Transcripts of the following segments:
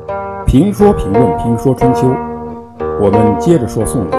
评说评论评说春秋，我们接着说宋国。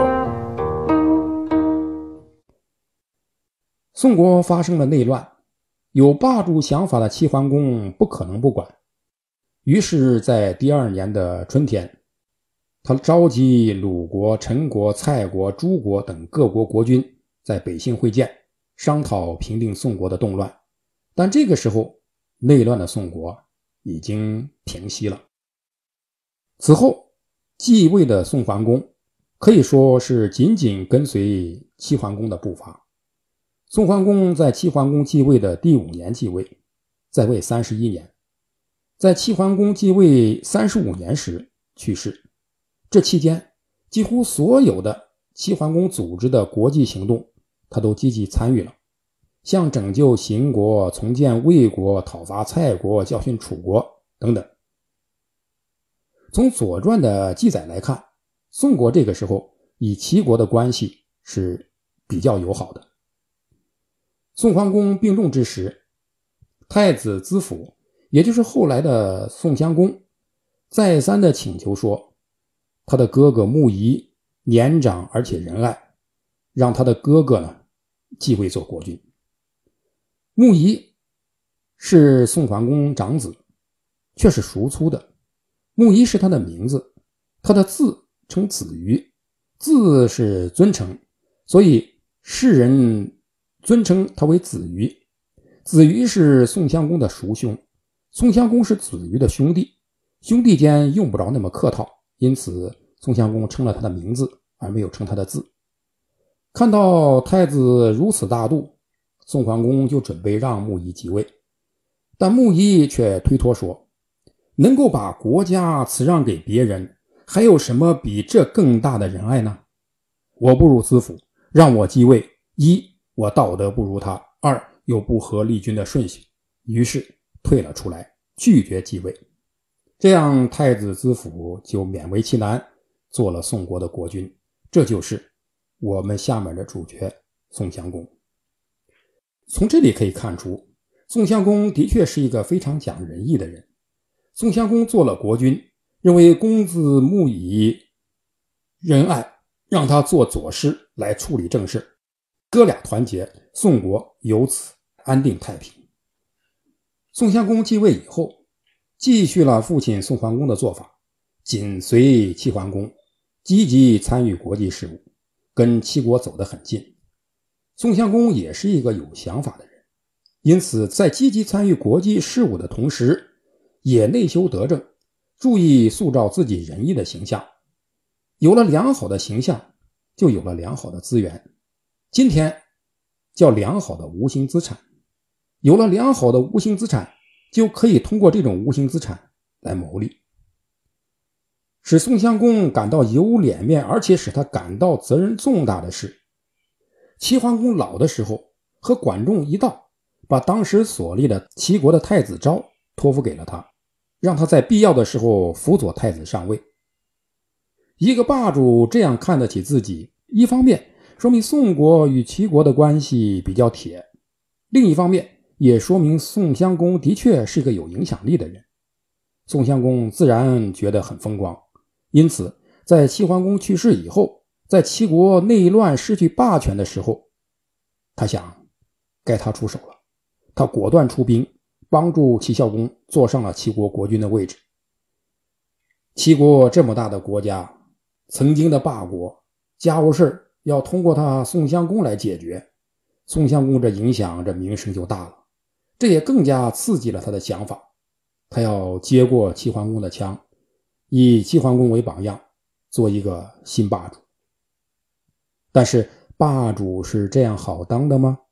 宋国发生了内乱，有霸主想法的齐桓公不可能不管，于是在第2年的春天，他召集鲁国、陈国、蔡国、诸国等各国国君在北杏会见，商讨平定宋国的动乱。但这个时候内乱的宋国已经平息了。此后继位的宋桓公可以说是紧紧跟随齐桓公的步伐。宋桓公在齐桓公继位的第5年继位，在位31年，在齐桓公继位35年时去世。这期间几乎所有的齐桓公组织的国际行动他都积极参与了，像拯救秦国、重建魏国、讨伐蔡国、教训楚国等等。从左传的记载来看，宋国这个时候与齐国的关系是比较友好的。宋桓公病重之时，太子资甫，也就是后来的宋襄公，再三的请求说，他的哥哥穆仪年长而且仁爱，让他的哥哥呢继位做国君。穆仪是宋桓公长子，却是叔粗的。穆仪是他的名字，他的字称子瑜，字是尊称，所以世人尊称他为子瑜。子瑜是宋襄公的叔兄，宋襄公是子瑜的兄弟，兄弟间用不着那么客套，因此宋襄公称了他的名字，而没有称他的字。看到太子如此大度，宋桓公就准备让穆仪即位，但穆仪却推脱说，能够把国家辞让给别人，还有什么比这更大的仁爱呢？我不如资甫，让我继位，一，我道德不如他，二，又不合立君的顺序，于是退了出来，拒绝继位。这样太子资甫就勉为其难做了宋国的国君，这就是我们下面的主角宋襄公。从这里可以看出，宋襄公的确是一个非常讲仁义的人。宋襄公做了国君，认为公子穆仪仁爱，让他做左师来处理政事，哥俩团结，宋国由此安定太平。宋襄公继位以后，继续了父亲宋桓公的做法，紧随齐桓公，积极参与国际事务，跟齐国走得很近。宋襄公也是一个有想法的人，因此在积极参与国际事务的同时，也内修德政，注意塑造自己仁义的形象。有了良好的形象，就有了良好的资源，今天叫良好的无形资产。有了良好的无形资产，就可以通过这种无形资产来谋利。使宋襄公感到有脸面，而且使他感到责任重大的是，齐桓公老的时候和管仲一道，把当时所立的齐国的太子昭托付给了他，让他在必要的时候辅佐太子上位。一个霸主这样看得起自己，一方面说明宋国与齐国的关系比较铁，另一方面也说明宋襄公的确是个有影响力的人。宋襄公自然觉得很风光，因此在齐桓公去世以后，在齐国内乱失去霸权的时候，他想该他出手了，他果断出兵，帮助齐孝公坐上了齐国国君的位置。齐国这么大的国家，曾经的霸国，家务事要通过他宋襄公来解决，宋襄公这影响，这名声就大了，这也更加刺激了他的想法，他要接过齐桓公的枪，以齐桓公为榜样，做一个新霸主。但是霸主是这样好当的吗？